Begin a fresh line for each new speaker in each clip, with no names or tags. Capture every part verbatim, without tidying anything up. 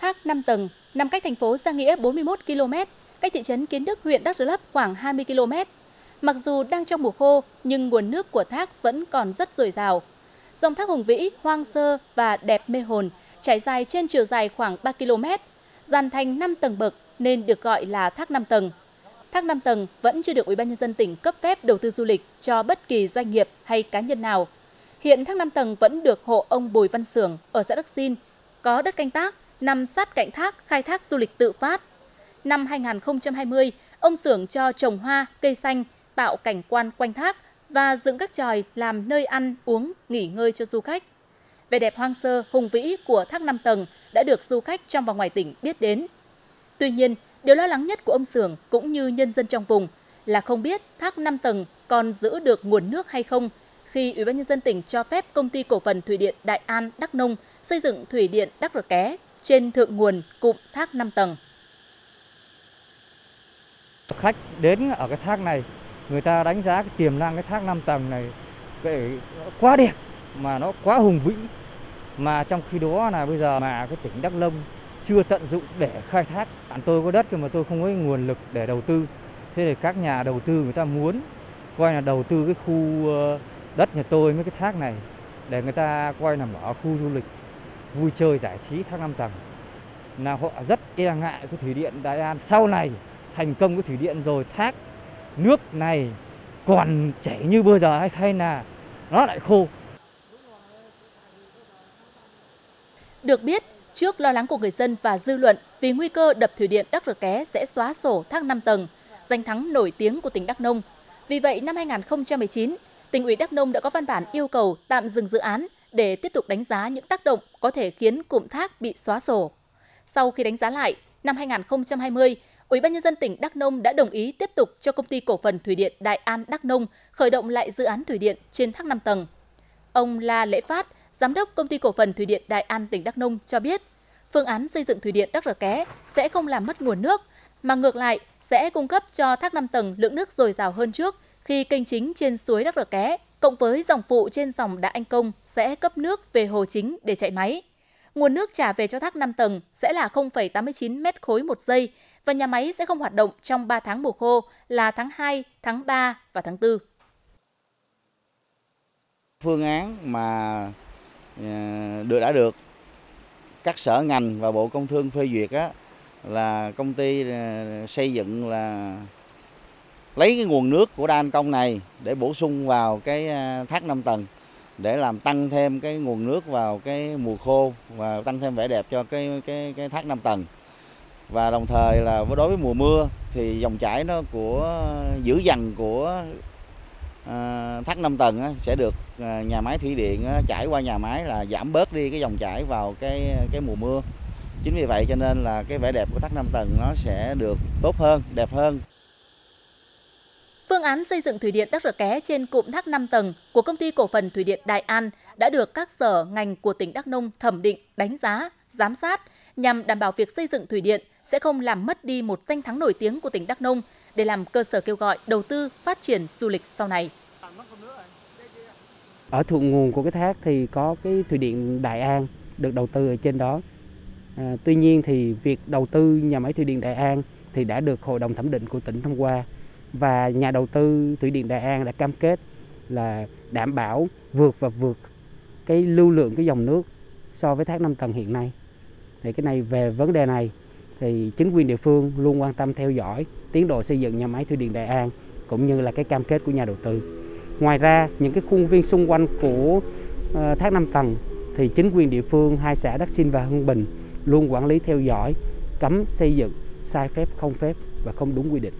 Thác năm tầng nằm cách thành phố Gia Nghĩa bốn mươi mốt ki lô mét, cách thị trấn Kiến Đức, huyện Đắk Rơ Lấp khoảng hai mươi ki lô mét. Mặc dù đang trong mùa khô nhưng nguồn nước của thác vẫn còn rất dồi dào. Dòng thác hùng vĩ, hoang sơ và đẹp mê hồn, trải dài trên chiều dài khoảng ba ki lô mét, dàn thành năm tầng bậc nên được gọi là thác năm tầng. Thác năm tầng vẫn chưa được Ủy ban nhân dân tỉnh cấp phép đầu tư du lịch cho bất kỳ doanh nghiệp hay cá nhân nào. Hiện thác năm tầng vẫn được hộ ông Bùi Văn Xưởng ở xã Đức Xin, có đất canh tác, nằm sát cạnh thác, khai thác du lịch tự phát. Năm hai nghìn không trăm hai mươi, ông Xưởng cho trồng hoa, cây xanh, tạo cảnh quan quanh thác và dựng các chòi làm nơi ăn, uống, nghỉ ngơi cho du khách. Vẻ đẹp hoang sơ, hùng vĩ của thác năm tầng đã được du khách trong và ngoài tỉnh biết đến. Tuy nhiên, điều lo lắng nhất của ông Xưởng cũng như nhân dân trong vùng là không biết thác năm tầng còn giữ được nguồn nước hay không khi Ủy ban nhân dân tỉnh cho phép Công ty Cổ phần Thủy điện Đại An Đắk Nông xây dựng thủy điện Đắk Rờ Ké trên thượng nguồn cụm thác năm tầng.
Khách đến ở cái thác này, người ta đánh giá cái tiềm năng cái thác năm tầng này cái quá đẹp mà nó quá hùng vĩ, mà trong khi đó là bây giờ mà cái tỉnh Đắk Nông chưa tận dụng để khai thác. Bạn tôi có đất nhưng mà tôi không có nguồn lực để đầu tư, thế thì các nhà đầu tư người ta muốn coi là đầu tư cái khu đất nhà tôi với cái thác này để người ta coi là mở khu du lịch vui chơi giải trí thác năm tầng, là họ rất e ngại cái thủy điện Đại An sau này thành công cái thủy điện rồi thác nước này còn chảy như bây giờ hay hay là nó lại khô.
Được biết, trước lo lắng của người dân và dư luận vì nguy cơ đập thủy điện Đắk Rờ Ké sẽ xóa sổ thác năm tầng, danh thắng nổi tiếng của tỉnh Đắk Nông. Vì vậy, năm hai nghìn không trăm mười chín, tỉnh ủy Đắk Nông đã có văn bản yêu cầu tạm dừng dự án để tiếp tục đánh giá những tác động có thể khiến cụm thác bị xóa sổ. Sau khi đánh giá lại, năm hai nghìn không trăm hai mươi, Ủy ban nhân dân tỉnh Đắk Nông đã đồng ý tiếp tục cho Công ty Cổ phần Thủy điện Đại An Đắk Nông khởi động lại dự án thủy điện trên thác năm tầng. Ông La Lễ Phát, Giám đốc Công ty Cổ phần Thủy điện Đại An tỉnh Đắk Nông cho biết, phương án xây dựng thủy điện Đắk Rờ Ké sẽ không làm mất nguồn nước, mà ngược lại sẽ cung cấp cho thác năm tầng lượng nước dồi dào hơn trước khi kênh chính trên suối Đắk Rờ Ké cộng với dòng phụ trên dòng Đạ Anh Công sẽ cấp nước về hồ chính để chạy máy. Nguồn nước trả về cho thác năm tầng sẽ là không phẩy tám mươi chín mét khối một giây và nhà máy sẽ không hoạt động trong ba tháng mùa khô là tháng hai, tháng ba và tháng tư.
Phương án mà được đã được các sở ngành và Bộ Công Thương phê duyệt á, là công ty xây dựng là lấy cái nguồn nước của Đa Anh Công này để bổ sung vào cái thác năm tầng để làm tăng thêm cái nguồn nước vào cái mùa khô và tăng thêm vẻ đẹp cho cái cái cái thác năm tầng. Và đồng thời là đối với mùa mưa thì dòng chảy nó của dữ dằn của à, thác năm tầng á, sẽ được à, nhà máy thủy điện á, chảy qua nhà máy là giảm bớt đi cái dòng chảy vào cái cái mùa mưa. Chính vì vậy cho nên là cái vẻ đẹp của thác năm tầng nó sẽ được tốt hơn, đẹp hơn.
Phương án xây dựng thủy điện Đắk Rờ Ké trên cụm thác năm tầng của Công ty Cổ phần Thủy điện Đại An đã được các sở ngành của tỉnh Đắk Nông thẩm định, đánh giá, giám sát nhằm đảm bảo việc xây dựng thủy điện sẽ không làm mất đi một danh thắng nổi tiếng của tỉnh Đắk Nông để làm cơ sở kêu gọi đầu tư phát triển du lịch sau này.
Ở thượng nguồn của cái thác thì có cái thủy điện Đại An được đầu tư ở trên đó. À, tuy nhiên thì việc đầu tư nhà máy thủy điện Đại An thì đã được Hội đồng thẩm định của tỉnh thông qua và nhà đầu tư thủy điện Đại An đã cam kết là đảm bảo vượt và vượt cái lưu lượng cái dòng nước so với thác năm tầng hiện nay. Thì cái này về vấn đề này thì chính quyền địa phương luôn quan tâm theo dõi tiến độ xây dựng nhà máy thủy điện Đại An cũng như là cái cam kết của nhà đầu tư. Ngoài ra những cái khuôn viên xung quanh của uh, thác năm tầng thì chính quyền địa phương hai xã Đắk Xin và Hưng Bình luôn quản lý theo dõi, cấm xây dựng sai phép, không phép và không đúng quy định.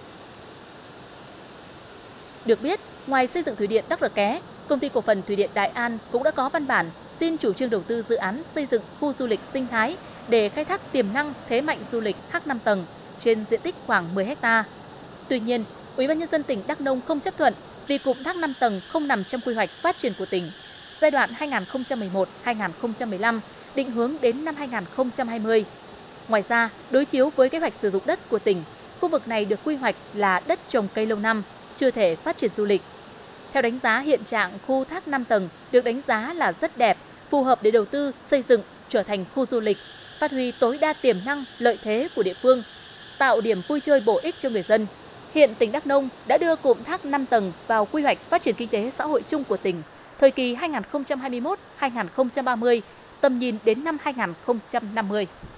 Được biết, ngoài xây dựng thủy điện Đắk Rờ Ké, Công ty Cổ phần Thủy điện Đại An cũng đã có văn bản xin chủ trương đầu tư dự án xây dựng khu du lịch sinh thái để khai thác tiềm năng thế mạnh du lịch thác năm tầng trên diện tích khoảng mười héc ta. Tuy nhiên, Ủy ban nhân dân tỉnh Đắk Nông không chấp thuận vì cụm thác năm tầng không nằm trong quy hoạch phát triển của tỉnh giai đoạn hai nghìn không trăm mười một đến hai nghìn không trăm mười lăm, định hướng đến năm hai nghìn không trăm hai mươi. Ngoài ra, đối chiếu với kế hoạch sử dụng đất của tỉnh, khu vực này được quy hoạch là đất trồng cây lâu năm, chưa thể phát triển du lịch. Theo đánh giá, hiện trạng khu thác năm tầng được đánh giá là rất đẹp, phù hợp để đầu tư, xây dựng, trở thành khu du lịch. phát huy tối đa tiềm năng, lợi thế của địa phương, tạo điểm vui chơi bổ ích cho người dân. Hiện tỉnh Đắk Nông đã đưa cụm thác năm tầng vào quy hoạch phát triển kinh tế xã hội chung của tỉnh, thời kỳ hai nghìn không trăm hai mươi mốt đến hai nghìn không trăm ba mươi, tầm nhìn đến năm hai nghìn không trăm năm mươi.